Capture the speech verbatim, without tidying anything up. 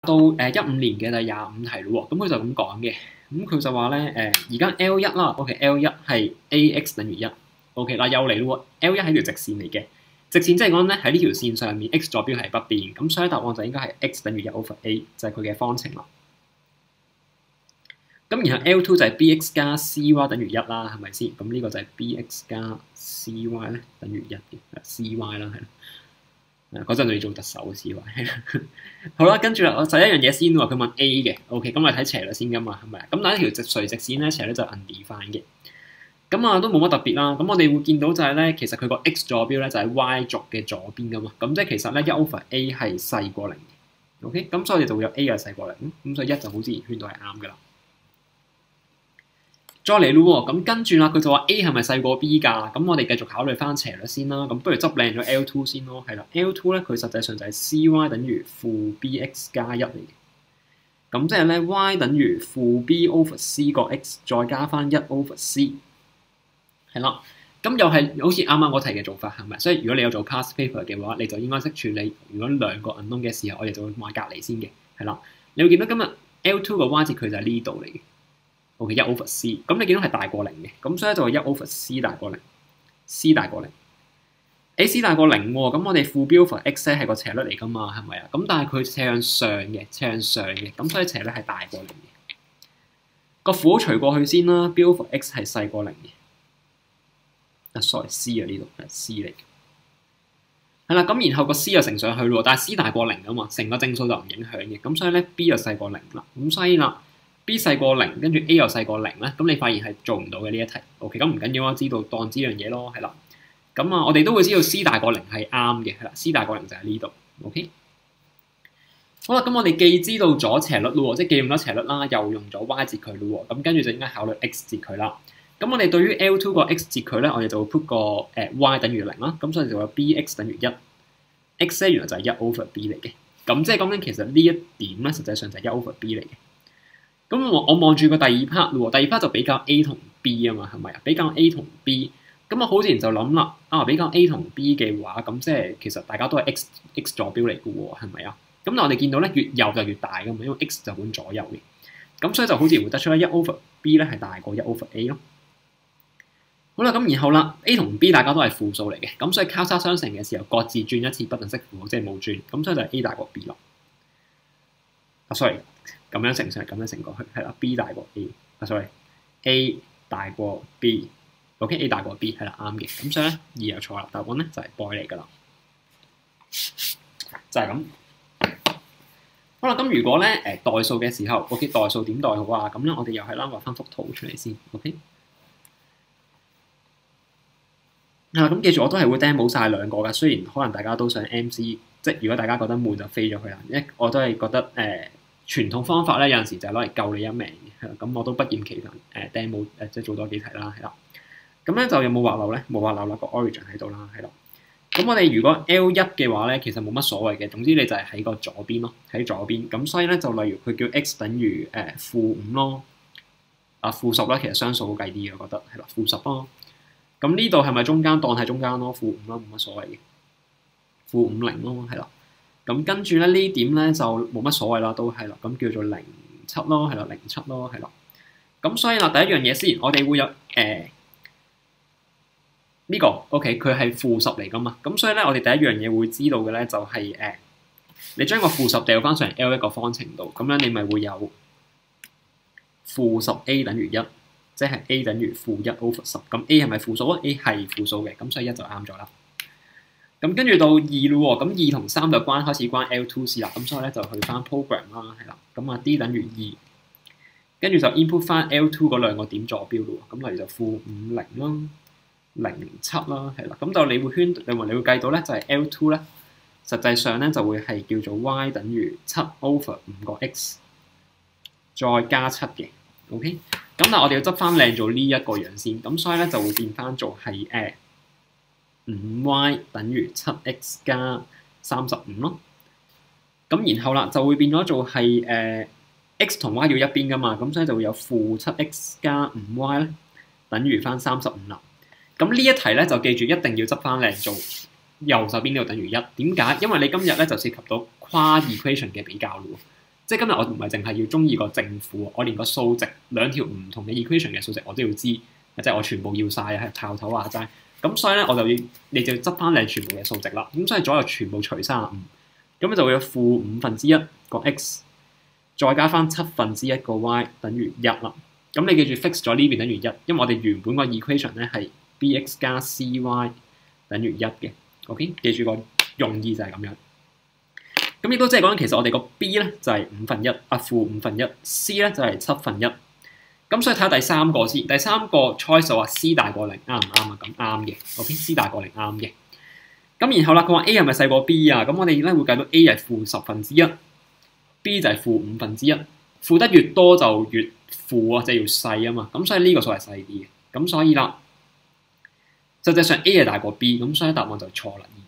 到誒一五年嘅第廿五題咯喎，咁佢就咁講嘅，咁佢就話咧誒而家 L 一啦 ，OK，L 一係 A x 等於一 ，OK 嗱又嚟咯喎 ，L 一係條直線嚟嘅，直線即係講咧喺呢條線上面 x 坐標係不變，咁所以答案就應該係 x 等於一 over a，就係佢嘅方程啦。咁然後 L 二就係 bx 加 cy 等於一啦，係咪先？咁呢個就係 bx 加 cy 咧等於一嘅 ，cy 啦係啦。嗰陣就要做特首 cy。好啦，跟住啦，我就一樣嘢先喎。佢問 A 嘅 ，OK， 咁我哋睇斜率先噶嘛，係咪？咁但係一條直垂直線咧，斜率就 undefined 嘅。咁啊都冇乜特別啦。咁我哋會見到就係咧，其實佢個 x 坐標咧就喺 y 軸嘅左邊噶嘛。咁即係其實咧一 over a 係細過零嘅。OK，咁所以我哋就會有 a 係細過零，咁所以一就好自然圈到係啱噶啦。再嚟咯喎，咁跟住啦，佢就話 A 係咪細過 B 㗎？咁我哋繼續考慮翻斜率先啦。咁不如執靚咗 L 二 先咯，係啦 ，L 二 咧佢實際上就係 cy 等於負 bx 加一嚟嘅。咁即係咧 y 等於負 b over c 個 x 再加翻一 over c， 係啦。咁又係好似啱啱我提嘅做法係咪？所以如果你有做 past paper 嘅話，你就應該識處理。如果兩個 unknown 嘅時候，我哋就會買隔離先嘅，係啦。你會見到今日 L 二個 y 字佢就係呢度嚟嘅。OK， 一 over c， 咁你見到係大過零嘅，咁所以就係一 over c 大過零 ，c 大過零 ，ac 大過零喎，咁我哋負 b over x 咧係個斜率嚟噶嘛，係咪啊？咁但係佢斜向上嘅，斜向上嘅，咁所以斜率係大過零嘅。個負號除過去先啦 ，b over x 係細過零嘅。啊 ，sorry，c 啊呢度係 c 嚟嘅。係啦，咁然後個 c 又乘上去咯，但係 c 大過零啊嘛，成個正數就唔影響嘅，咁所以咧 b 又細過零啦，咁所以啦。B 細過零，跟住 A 又細過零咧，咁你發現係做唔到嘅呢一題。OK，咁唔緊要啊，知道當知樣嘢咯，係啦。咁啊，我哋都會知道 C 大過零係啱嘅，係啦 ，C 大過零就喺呢度。OK，好啦，咁我哋既知道咗斜率咯，即係既用咗斜率啦，又用咗 y 截佢咯，咁跟住就應該考慮 x 截佢啦。咁我哋對於 L 二個 x 截佢咧，我哋就會 put 個誒 y 等於零啦，咁所以就有 bx 等於一 ，x 咧原來就係一 over b 嚟嘅。咁即係講緊其實呢一點咧，實際上就係一 over b 嚟嘅。咁我我望住個第二 part 咯，第二 part 就比較 A 同 B 啊嘛，係咪啊？比較 A 同 B， 咁我好自然就諗啦，啊比較 A 同 B 嘅話，咁即係其實大家都係 x x 坐標嚟嘅喎，係咪啊？咁但我哋見到咧越右就越大噶嘛，因為 x 就管左右嘅，咁所以就好自然會得出咧一 over B 咧係大過一 over A 咯。好啦，咁然後啦 A 同 B 大家都係負數嚟嘅，咁所以交叉相乘嘅時候各自轉一次不等式符號，即係冇轉，咁所以就係 A 大過 B 咯。啊 sorry。咁樣乘上，咁樣乘過去，係啦 ，B 大過 A，啊 sorry，A 大過 B，OK，A 大過 B 係啦，啱嘅，咁所以咧二又錯啦，答案咧就係 boy 嚟噶啦，就係咁。好啦，咁如果咧誒代數嘅時候 ，OK， 代數點代好啊？咁咧我哋又係啦，畫翻幅圖出嚟先 ，OK。啊，咁記住我都係會 demo 晒兩個噶，雖然可能大家都想 M C， 即係如果大家覺得悶就飛咗佢啦，一我都係覺得誒。呃傳統方法咧有陣時就係攞嚟救你一命嘅，係啦，咁我都不厭其煩誒 demo 誒即係做多幾題啦，係啦。咁咧就有冇畫漏咧？冇畫漏啦，個 origin 喺度啦，係啦。咁我哋如果 L 一嘅話咧，其實冇乜所謂嘅，總之你就係喺個左邊咯，喺左邊。咁所以咧就例如佢叫 x 等於誒負五咯，啊負十啦，其實雙數好計啲嘅，我覺得係啦，負十咯。咁呢度係咪中間當係中間咯？負五啦，冇乜所謂嘅，負五零咯，係啦。咁跟住咧呢點咧就冇乜所謂啦，都係啦，咁叫做零七咯，係啦，零七咯，係啦。咁所以啦，第一樣嘢先，我哋會有誒呢、呃這個 OK，佢係負十嚟噶嘛。咁所以咧，我哋第一樣嘢會知道嘅咧就係、是、誒、呃，你將個負十掉翻上 L 一個方程度，咁樣你咪會有負十 A 等於一，即係 A 等於負一 over 十。咁 A 係咪負數啊 ？A 係負數嘅，咁所以一就啱咗啦。咁跟住到二咯喎，咁二同三就關開始關 L 二 事啦，咁所以咧就去翻 program 啦，係啦，咁啊 D 等於二，跟住就 input 翻 L 二嗰兩個點坐標咯，咁例如就負五零啦、零七啦，係啦，咁就你會圈，你會你會計到咧就係 L 二咧，實際上咧就會係叫做 y 等於七 over 五個 x 再加七嘅 ，OK，咁但係我哋要執翻靚做呢一個樣先，咁所以咧就會變翻做係誒。五 y 等於七 x 加三十五咯，咁然後啦就會變咗做係誒、呃、x 同 y 要一邊噶嘛，咁所以就會有負七 x 加五 y 咧等於翻三十五啦。咁呢一題咧就記住一定要執翻靚做右手邊呢度等於一，點解？因為你今日咧就涉及到跨 equation 嘅比較咯。 即係今日我唔係淨係要中意個正負，我連個數值兩條唔同嘅 equation 嘅數值我都要知，即係我全部要晒係炮頭話齋。咁所以咧我就要你就要執翻你全部嘅數值啦。咁所以左右全部除三十五，咁就會有負五分之一個 x， 再加翻七分之一個 y 等於一啦。咁你記住 fix 咗呢邊等於一，因為我哋原本個 equation 咧係 bx 加 cy 等於一嘅。OK， 記住個用意就係咁樣。咁亦都即係講緊，其實我哋個 B 咧就係、是、五分一，啊負五分一 ，C 咧就係、是、七分一。咁所以睇下第三個先，第三個 choice 就話 C 大過零，啱唔啱啊？咁啱嘅，OK，C 大過零啱嘅。咁然後啦，佢話 A 係咪細過 B 啊？咁我哋咧會計到 A 係負十分之一 ，B 就係負五分之一，負得越多就越負啊，即係要細啊嘛。咁所以呢個數係細啲嘅。咁所以啦，實際上 A 係大過 B，咁所以答案就錯啦。